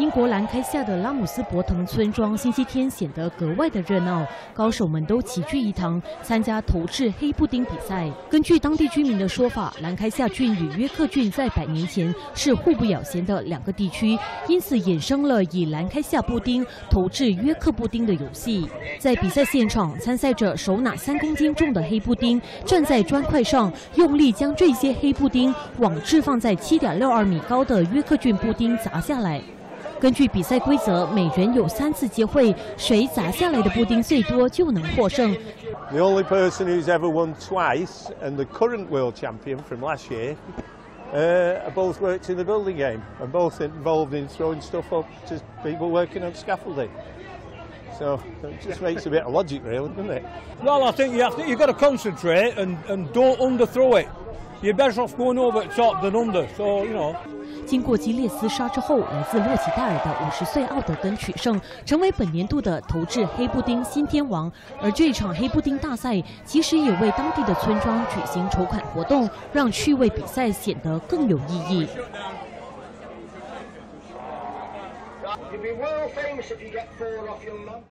英国兰开夏的拉姆斯伯腾村庄星期天显得格外的热闹，高手们都齐聚一堂，参加投掷黑布丁比赛。根据当地居民的说法，兰开夏郡与约克郡在100年前是互不咬弦的2个地区，因此衍生了以兰开夏布丁投掷约克布丁的游戏。在比赛现场，参赛者手拿3公斤重的黑布丁，站在砖块上，用力将这些黑布丁往置放在7.62米高的约克郡布丁砸下来。根据比赛规则，每人有3次机会，谁砸下来的布丁最多就能获胜。 The only person who's ever won twice and the current world champion from last year both worked in the building game and both involved in throwing stuff up to people working on scaffolding. So it just makes a bit of logic, really, doesn't it? Well, I think you've got to concentrate and don't underthrow it. You're better off going over the top than under. So you know. 经过激烈厮杀之后，来自洛奇戴尔的50岁奥德根取胜，成为本年度的投掷黑布丁新天王。而这场黑布丁大赛其实也为当地的村庄举行筹款活动，让趣味比赛显得更有意义。